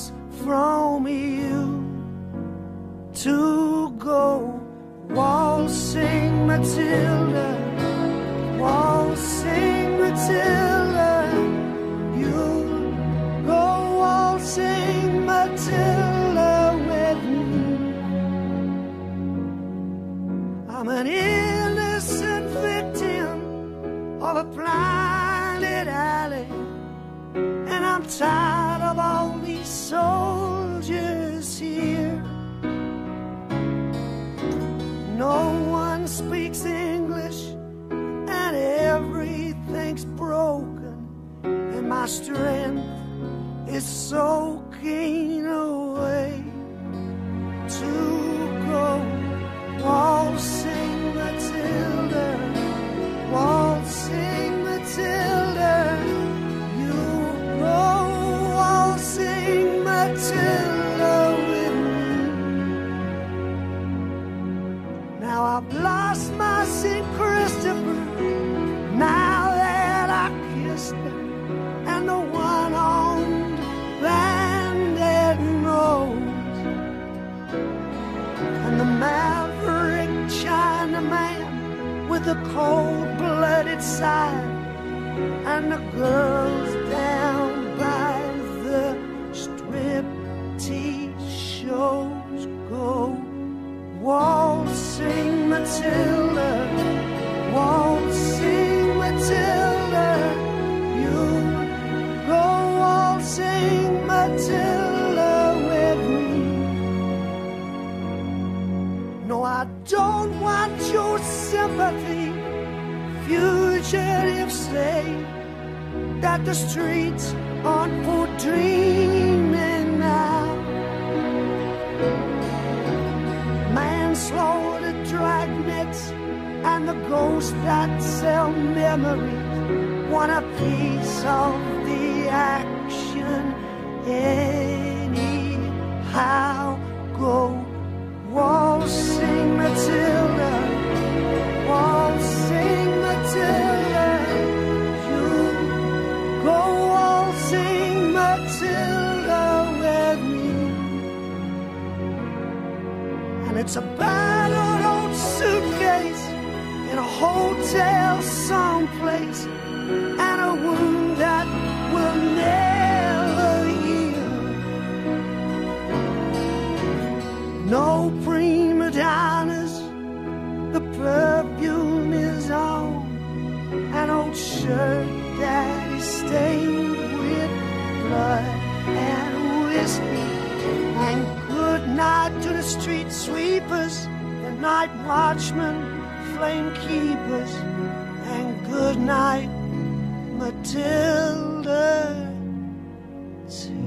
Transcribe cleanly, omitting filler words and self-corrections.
kiss from you to go waltzing Matilda, waltzing Matilda, you go waltzing Matilda with me. I'm an innocent victim of a blinded alley, and I'm tired of all these soldiers here. No one speaks English and everything's broken, and my strength is soaking away. To go waltzing Matilda, waltzing Matilda, you go waltzing Matilda with me. Now I've lost my St. Christopher, now that I kissed her, and the one-armed bandit nose, and the maverick Chinaman with the cold-blooded side, and the girls down by the striptease shows. Go waltzing Matilda, waltzing Matilda, you go waltzing Matilda with me. No, I don't want your sympathy. Fugitives say that the streets aren't for dreaming now. Manslaughter, dragnets, and the ghosts that sell memories want a piece of the action anyhow. Go waltzing Matilda, waltzing Matilda, you go waltzing Matilda with me. And it's a battered old suitcase in a hotel someplace, and a wound that will never heal. No prima donnas, the perfume is on an old shirt that is stained with blood and whiskey. And good night to the street sweepers, the night watchmen, flame keepers, and good night, Matilda, too.